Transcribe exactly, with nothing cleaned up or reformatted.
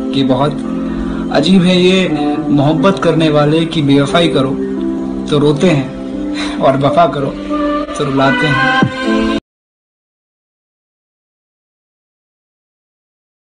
कि बहुत अजीब है ये मोहब्बत करने वाले की बेवफाई करो तो रोते हैं और वफा करो तो रुलाते हैं।